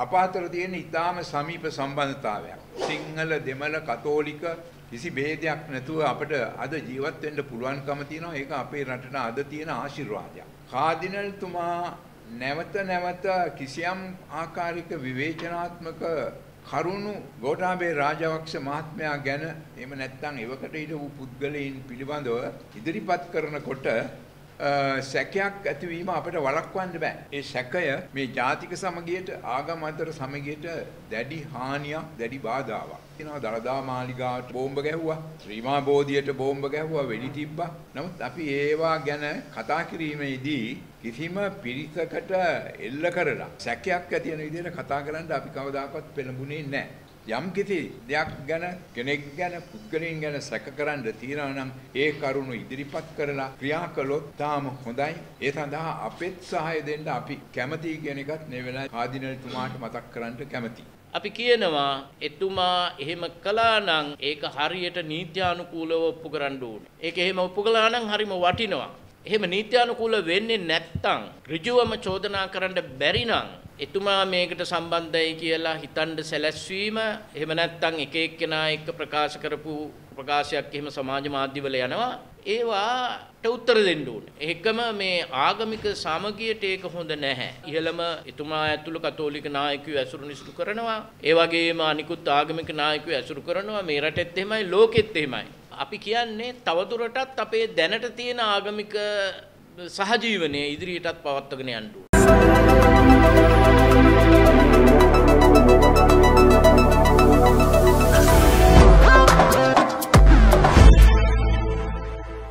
අප අතර තියෙන ඉතාම සමීප සම්බන්ධතාවයක්. සිංහල දෙමළ කතෝලික කිසි ભેදයක් නැතුව අපිට අද ජීවත් වෙන්න පුළුවන්කම තියෙනවා. ඒක අපේ රටට අද තියෙන ආශිර්වාදයක්. කාදිනල්තුමා නැවත නැවත කිසියම් ආකාරික විවේචනාත්මක කරුණු ගෝඨාභය රාජපක්ෂ මහත්මයා ගැන එහෙම නැත්නම් එවකට හිටපු පුද්ගලයන් පිළිබඳව ඉදිරිපත් කරනකොට සැකයක් ඇතිවීම අපිට වළක්වන්න බෑ. ඒ සැකය මේ ජාතික සමගියට ආගම් අතර සමගියට දැඩි හානියක්, දැඩි බාධාවක්. කියනවා දළදා මාලිගාවට බෝම්බ ගැහුවා, ශ්‍රීමා බෝධියට බෝම්බ ගැහුවා, වෙඩි තිබ්බා. නමුත් අපි ඒවා ගැන කතා කිරීමේදී කිසිම පිරිසකට එල්ල කරලා සැකයක් ඇති වෙන විදිහට කතා කරන්න අපි කවදාකවත් පෙළඹුණේ නැහැ. යම් කිසි දෙයක් ගැන කෙනෙක් ගැන පුද්ගලයන් ගැන සැක කරන්න තියනවා නම් ඒ කරුණු ඉදිරිපත් කරලා ක්‍රියා කළොත් තාම හොඳයි. ඒ සඳහා අපෙත් සහාය දෙන්න අපි කැමතියි කියන එකත් මේ වෙලාවේ කාදිනල්තුමාට මතක් කරන්න කැමතියි. අපි කියනවා එතුමා එහෙම කළා නම් ඒක හරියට නීත්‍යානුකූලව ඔප්පු කරන්න ඕනේ. ඒක එහෙම ඔප්පු කළා නම් හරිම වටිනවා. එහෙම නීත්‍යානුකූල වෙන්නේ නැත්තම් ඍජුවම චෝදනා කරන්න බැරි නම් එතුමා මේකට සම්බන්ධයි කියලා හිතන්න සැලැස්වීම එහෙම නැත්තම් එක එක්කෙනා එක්ක ප්‍රකාශ කරපු ප්‍රකාශයක් එහෙම සමාජ මාධ්‍යවල යනවා ඒවාට උත්තර දෙන්න ඕනේ. ඒකම මේ ආගමික සමගියට ඒක හොඳ නැහැ. ඉහළම එතුමා ඇතුළු කතෝලික නායකයෝ ඇසුරු නිසුරු කරනවා. ඒ වගේම අනිකුත් ආගමික නායකයෝ ඇසුරු කරනවා. මේ රටෙත් එහෙමයි, ලෝකෙත් එහෙමයි. අපි කියන්නේ තවදුරටත් අපේ දැනට තියෙන ආගමික සහජීවනය ඉදිරියටත් පවත්වාගෙන යන්න ඕනේ.